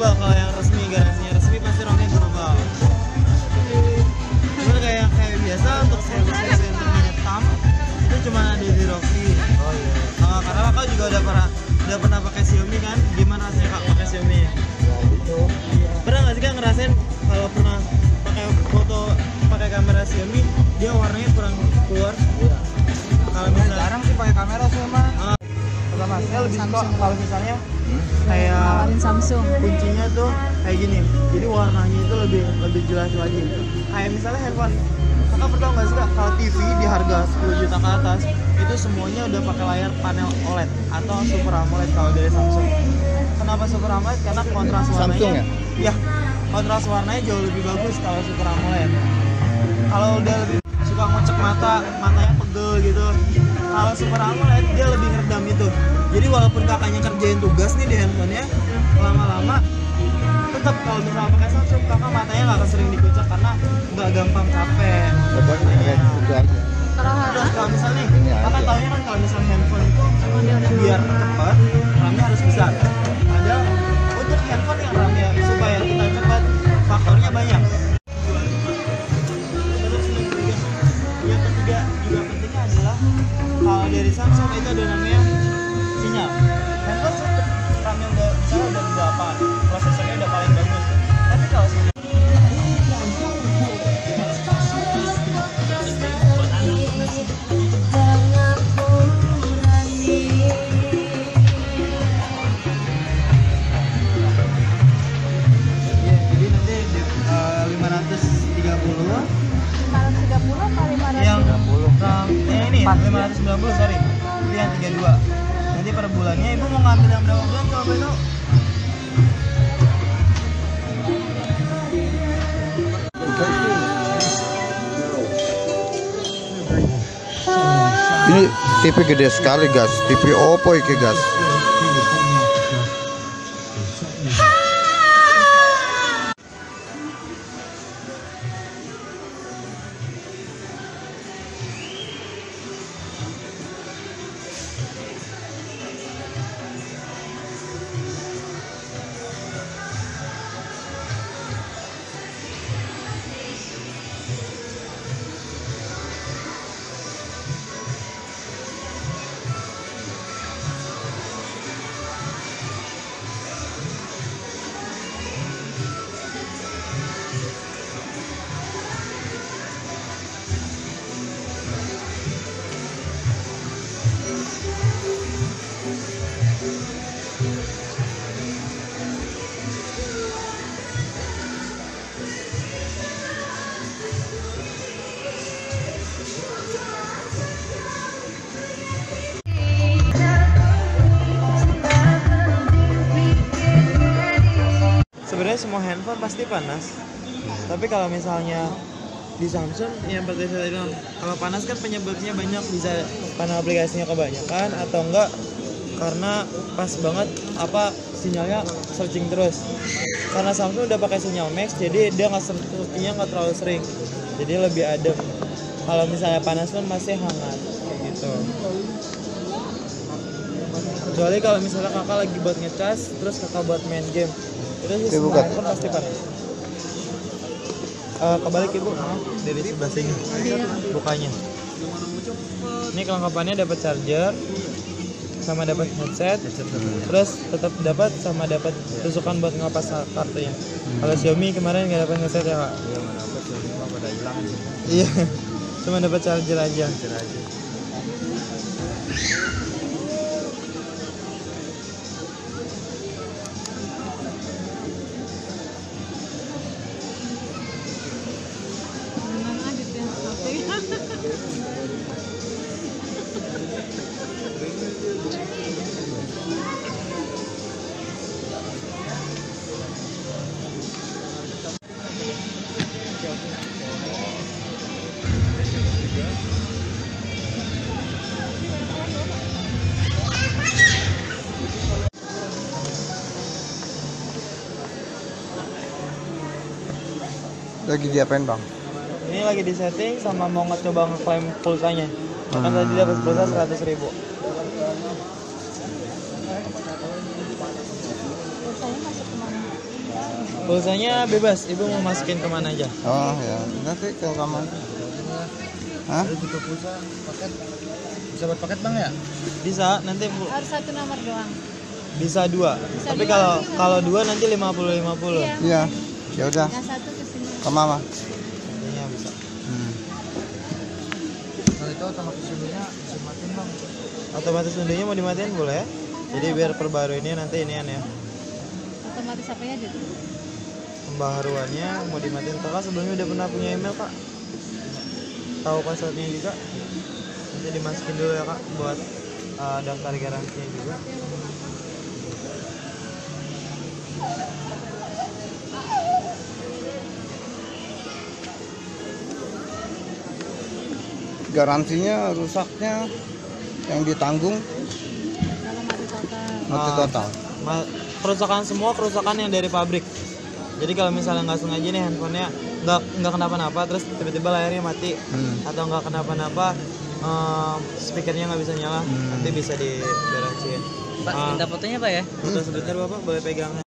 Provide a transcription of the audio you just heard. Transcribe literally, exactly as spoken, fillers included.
global. Kalau yang resmi, garansinya resmi pasti ROM-nya global. Cuman kayak kayak biasa untuk service internet tam itu cuma ada di Roxy. Oh iya. Uh, karena kakak juga udah pernah udah pernah pakai Xiaomi kan? Gimana rasanya kak pakai Xiaomi? Ya itu. Pernah nggak sih kak ngerasain kalau pernah pakai foto pakai kamera Xiaomi dia warnanya kurang keluar? Iya. Kalau misalnya Jarang sih pakai kamera sih mah. Uh, pertama saya lebih suka Samsung. kalau misalnya kayak Nawarin Samsung. kuncinya tuh kayak gini, jadi warnanya itu lebih lebih jelas lagi. Kayak misalnya handphone, kakak pernah nggak sih kak kalau T V di harga sepuluh juta ke atas itu semuanya udah pakai layar panel O L E D atau Super AMOLED kalau dari Samsung. Kenapa Super AMOLED? Karena kontras warnanya Samsung ya? Ya, kontras warnanya jauh lebih bagus kalau Super AMOLED. Kalau udah lebih suka ngecek mata, matanya pegel gitu. Kalau Super AMOLED dia lebih ngeredam itu. Jadi walaupun kakaknya kerjain tugas nih di handphonenya, lama-lama tetap kalau misalnya pakai Samsung kakak matanya nggak akan sering dikucek karena nggak gampang capek. Pokoknya kayak gitu aja. Terus kalau misalnya nih, Ini kakak aja. taunya kan kalau misalnya handphone itu biar cepat, RAM-nya harus besar. Padahal untuk handphone yang RAM-nya supaya kita cepat, faktornya banyak. Terus yang ketiga, yang ketiga juga pentingnya adalah kalau dari Samsung itu ada namanya sinyal. Handphone cepet, RAM-nya udah misalnya udah berapa, prosesornya udah paling bagus. Tapi kalau sinyal lima ratus tiga puluh lima ratus tiga puluh apa lima ratus? yang RAM eh ini lima ratus sembilan puluh sorry itu yang tiga puluh dua. Nanti per bulannya ibu mau ngambil yang berapa bulan kalau boleh tahu? Ini T V gede sekali guys, T V Oppo iki guys. Sebenarnya semua handphone pasti panas. Tapi kalau misalnya di Samsung yang seperti saya bilang, kalau panas kan penyebabnya banyak, bisa karena aplikasinya kebanyakan atau enggak karena pas banget apa sinyalnya searching terus. Karena Samsung udah pakai sinyal Max, jadi dia nggak searchingnya nggak terlalu sering, jadi lebih adem. Kalau misalnya panas pun masih hangat kayak gitu. Kecuali kalau misalnya kakak lagi buat ngecas, terus kakak buat main game, itu sih semua handphone pasti panas. Uh, kebalik ibu, maaf, dari sebelah sini bukanya. Ini kelengkapannya dapat charger, sama dapat headset, terus tetap dapat sama dapat tusukan buat ngelepas kartunya. Kalau Xiaomi kemarin nggak dapat headset ya kak? Iya, mana dapat cuma pada hilang sih. Iya, cuma dapat charger aja. Charger aja. Lagi diapain bang? Ini lagi di setting sama mau ngecoba ngeklaim pulsanya. Kan Hmm. tadi dapat pulsa seratus ribu. Pulsanya masuk kemana? Pulsanya bebas, ibu mau masukin kemana aja. Oh ya, nanti ke kamar. Hah? Ada juga pulsa paket. Bisa buat paket bang ya? Bisa, nanti bu- Harus satu nomor doang. bisa dua. Bisa Tapi dua, kalau iya. kalau dua nanti lima puluh lima puluh. Iya. Iya. Ya udah, Yang satu ke sini. ke mama. Iya bisa. Hmm. Kalau itu otomatis undinya bisa matiin bang. Otomatis undinya mau dimatiin boleh ya? Jadi biar perbaru ini nanti inian ya. Otomatis apanya aja tuh? Pembaharuannya mau dimatiin. Kakak sebelumnya udah pernah punya email kak? Tahu passwordnya juga? Nanti dimasukin dulu ya kak buat uh, daftar garansinya juga. Garansinya rusaknya yang ditanggung Kalau mati total. mati Ah. total. Ma- kerusakan semua kerusakan yang dari pabrik. Jadi kalau misalnya nggak sengaja nih handphonenya nggak nggak kenapa-napa terus tiba-tiba layarnya mati Hmm. atau nggak kenapa-napa em, speakernya nggak bisa nyala Hmm. nanti bisa digaransiin. Pak, Ah. minta fotonya Pak ya? Foto sebentar bapak boleh pegang.